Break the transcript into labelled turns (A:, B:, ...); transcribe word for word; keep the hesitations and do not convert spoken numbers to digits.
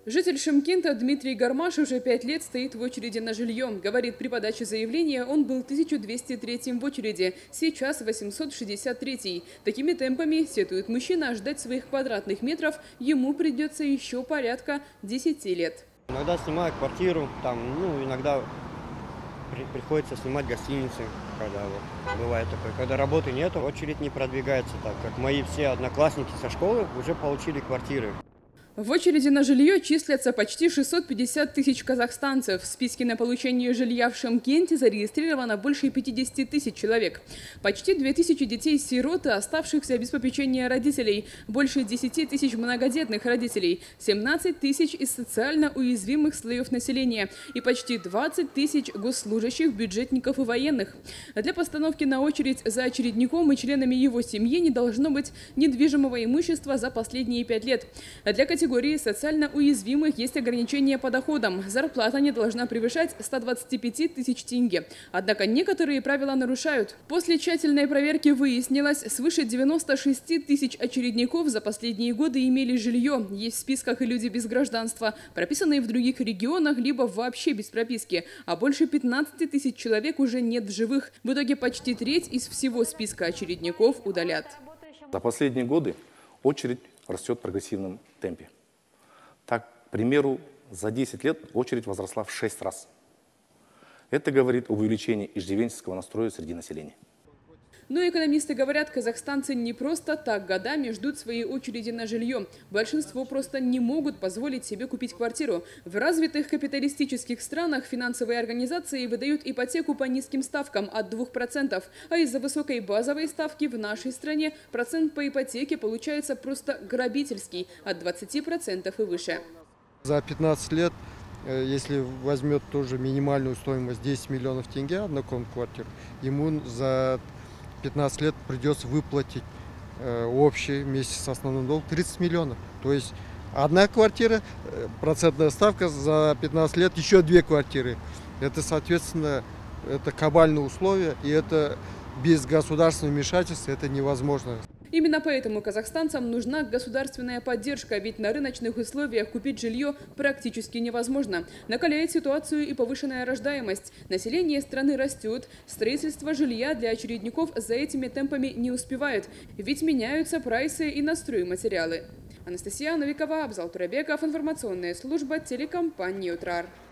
A: Житель Шымкента Дмитрий Гармаш уже пять лет стоит в очереди на жилье. Говорит, при подаче заявления он был тысяча двести третьим в очереди, сейчас восемьсот шестьдесят третий. Такими темпами, сетует мужчина, ждать своих квадратных метров ему придется еще порядка десяти лет.
B: Иногда снимаю квартиру, там, ну, иногда при, приходится снимать гостиницы, когда вот, бывает такое. Когда работы нету, очередь не продвигается, так как мои все одноклассники со школы уже получили квартиры.
A: В очереди на жилье числятся почти шестьсот пятьдесят тысяч казахстанцев. В списке на получение жилья в Шымкенте зарегистрировано больше пятидесяти тысяч человек. Почти две тысячи детей-сирот, оставшихся без попечения родителей. Больше десяти тысяч многодетных родителей. семнадцать тысяч из социально уязвимых слоев населения. И почти двадцать тысяч госслужащих, бюджетников и военных. Для постановки на очередь за очередником и членами его семьи не должно быть недвижимого имущества за последние пять лет. Для категории В категории социально уязвимых есть ограничения по доходам. Зарплата не должна превышать ста двадцати пяти тысяч тенге. Однако некоторые правила нарушают. После тщательной проверки выяснилось, свыше девяноста шести тысяч очередников за последние годы имели жилье. Есть в списках и люди без гражданства, прописанные в других регионах, либо вообще без прописки. А больше пятнадцати тысяч человек уже нет в живых. В итоге почти треть из всего списка очередников удалят.
C: За последние годы очередь растет в прогрессивном темпе. Так, к примеру, за десять лет очередь возросла в шесть раз. Это говорит об увеличении иждивенческого настроя среди населения.
A: Но экономисты говорят, казахстанцы не просто так годами ждут своей очереди на жилье. Большинство просто не могут позволить себе купить квартиру. В развитых капиталистических странах финансовые организации выдают ипотеку по низким ставкам от двух процентов. А из-за высокой базовой ставки в нашей стране процент по ипотеке получается просто грабительский – от двадцати процентов и выше.
D: За пятнадцать лет, если возьмет тоже минимальную стоимость десять миллионов тенге однокомнатную квартиру, ему за пятнадцать лет придется выплатить э, общий вместе с основным долгом тридцать миллионов. То есть одна квартира, процентная ставка за пятнадцать лет, еще две квартиры. Это, соответственно, это кабальные условия, и это без государственного вмешательства это невозможно.
A: Именно поэтому казахстанцам нужна государственная поддержка, ведь на рыночных условиях купить жилье практически невозможно. Накаляет ситуацию и повышенная рождаемость. Население страны растет, строительство жилья для очередников за этими темпами не успевает, ведь меняются прайсы и на стройматериалы. Анастасия Новикова, Абзал Турабеков, информационная служба телекомпании «Утрар».